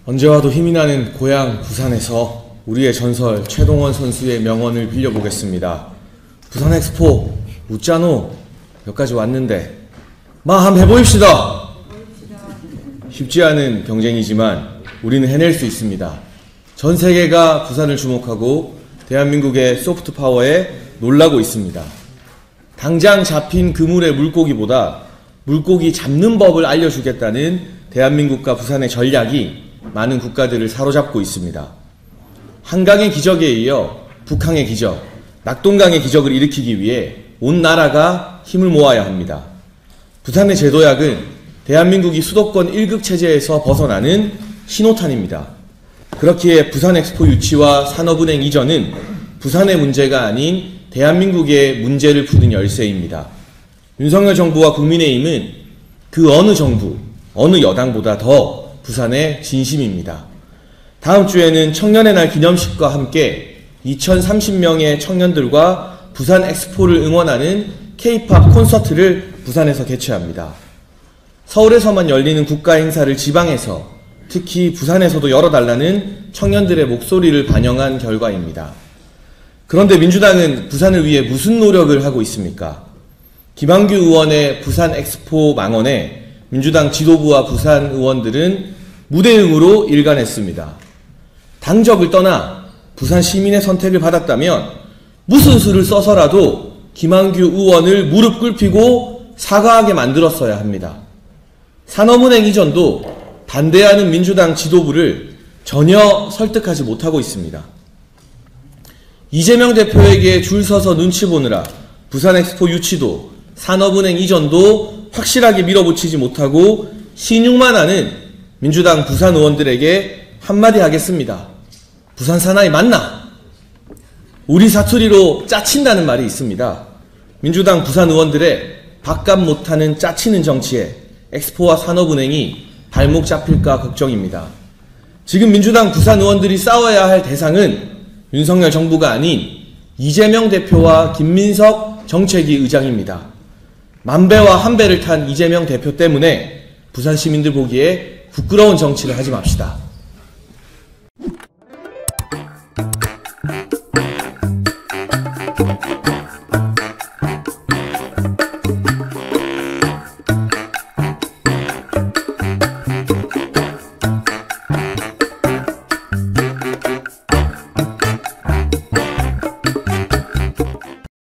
언제 와도 힘이 나는 고향 부산에서 우리의 전설 최동원 선수의 명언을 빌려보겠습니다. 부산 엑스포 웃자노 여기까지 왔는데 한번 해보입시다. 쉽지 않은 경쟁이지만 우리는 해낼 수 있습니다. 전 세계가 부산을 주목하고 대한민국의 소프트 파워에 놀라고 있습니다. 당장 잡힌 그물의 물고기보다 물고기 잡는 법을 알려주겠다는 대한민국과 부산의 전략이 많은 국가들을 사로잡고 있습니다. 한강의 기적에 이어 북항의 기적, 낙동강의 기적을 일으키기 위해 온 나라가 힘을 모아야 합니다. 부산의 제도약은 대한민국이 수도권 1급 체제에서 벗어나는 신호탄입니다. 그렇기에 부산 엑스포 유치와 산업은행 이전은 부산의 문제가 아닌 대한민국의 문제를 푸는 열쇠입니다. 윤석열 정부와 국민의힘은 그 어느 정부, 어느 여당보다 더 부산의 진심입니다. 다음 주에는 청년의 날 기념식과 함께 2030명의 청년들과 부산 엑스포를 응원하는 K-POP 콘서트를 부산에서 개최합니다. 서울에서만 열리는 국가 행사를 지방에서, 특히 부산에서도 열어달라는 청년들의 목소리를 반영한 결과입니다. 그런데 민주당은 부산을 위해 무슨 노력을 하고 있습니까? 김한규 의원의 부산 엑스포 망언에 민주당 지도부와 부산 의원들은 무대응으로 일관했습니다. 당적을 떠나 부산 시민의 선택을 받았다면 무슨 수를 써서라도 김한규 의원을 무릎 꿇히고 사과하게 만들었어야 합니다. 산업은행 이전도 반대하는 민주당 지도부를 전혀 설득하지 못하고 있습니다. 이재명 대표에게 줄 서서 눈치 보느라 부산 엑스포 유치도 산업은행 이전도 확실하게 밀어붙이지 못하고 신용만 하는 민주당 부산 의원들에게 한마디 하겠습니다. 부산 사나이 맞나? 우리 사투리로 짜친다는 말이 있습니다. 민주당 부산 의원들의 밥값 못하는 짜치는 정치에 엑스포와 산업은행이 발목 잡힐까 걱정입니다. 지금 민주당 부산 의원들이 싸워야 할 대상은 윤석열 정부가 아닌 이재명 대표와 김민석 정책위 의장입니다. 만배와 한배를 탄 이재명 대표 때문에 부산 시민들 보기에 부끄러운 정치를 하지 맙시다.